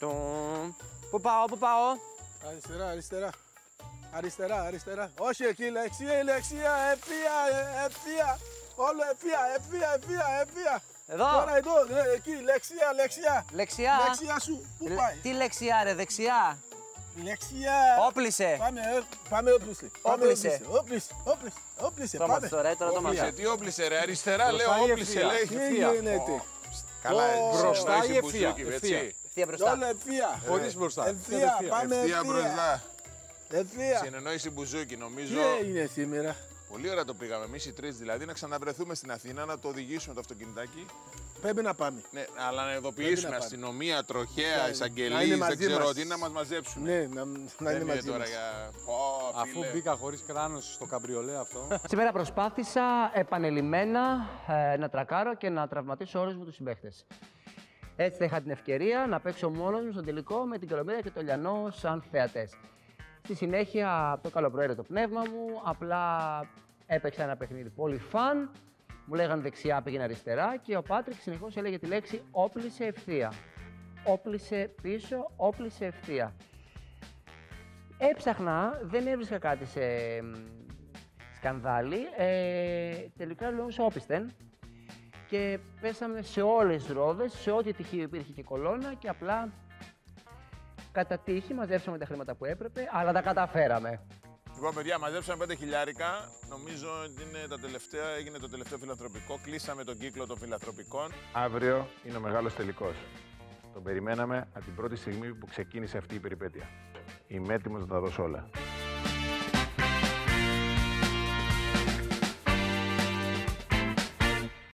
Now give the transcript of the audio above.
Πού πάω, πού πάω? Αριστερά, αριστερά. Αριστερά, αριστερά. Όχι εκεί, λεξία, λεξία, ευθεία. Όλο ευθεία. Εδώ. Τώρα εδώ, εκεί, λεξία. Λεξιά. Λεξία σου, πού πάει? Τι λεξιά ρε, δεξιά. Λεξία. Όπλησε. Πάμε όπλησε. Όπλησε. Όπλησε, Το πάμε. μάτς τώρα, τώρα το μάτς. Τι όπλησε ρε, αριστερά λέω όπλησε λέει. Τι γίνεται? Καλά, μπροστά ή Μπουζούκι, ευθεία? έτσι. Ευθεία μπροστά. Όλο ευθεία. Χωρίς μπροστά. Ευθεία, πάμε Ευθεία μπροστά. Ευθεία. Συνεννόηση Μπουζούκι, νομίζω. Τι έγινε σήμερα? Πολύ ωραία το πήγαμε εμείς οι τρεις δηλαδή, να ξαναβρεθούμε στην Αθήνα, να το οδηγήσουμε το αυτοκινητάκι. Πρέπει να πάμε. Ναι, αλλά να ειδοποιήσουμε να πάμε. αστυνομία, τροχέα, Να εισαγγελείς, είναι δεν μαζί ξέρω μας. τι, να μας μαζέψουν. Ναι, να Δεν είναι μαζί τώρα μας. για... Αφού μπήκα χωρίς κράνος στο καμπριολέ αυτό. Σήμερα προσπάθησα επανελειμμένα να τρακάρω και να τραυματίσω όλους μου τους συμπαίχτες. Έτσι θα είχα την ευκαιρία να παίξω μόνος μου στον τελικό με την Κολομβία και το Λιανό σαν θεατές. Στη συνέχεια, το καλοπροαίρετο πνεύμα μου, απλά έπαιξα ένα παιχνίδι πολύ φαν. Μου λέγανε δεξιά, πήγαινε αριστερά και ο Πάτρικ συνεχώς έλεγε τη λέξη όπλησε ευθεία. Όπλησε πίσω, όπλησε ευθεία. Έψαχνα, δεν έβρισκα κάτι σε σκανδάλι. Τελικά λέω όπισθεν και πέσαμε σε όλες τις ρόδες, σε ό,τι τυχείο υπήρχε και κολόνα και απλά κατά τύχη μαζέψαμε τα χρήματα που έπρεπε, αλλά τα καταφέραμε. Λοιπόν, παιδιά, μαζέψαμε 5 χιλιάρικα. Νομίζω ότι είναι έγινε το τελευταίο φιλανθρωπικό. Κλείσαμε τον κύκλο των φιλανθρωπικών. Αύριο είναι ο μεγάλος τελικός. Τον περιμέναμε από την πρώτη στιγμή που ξεκίνησε αυτή η περιπέτεια. Είμαι έτοιμος να τα δώσω όλα.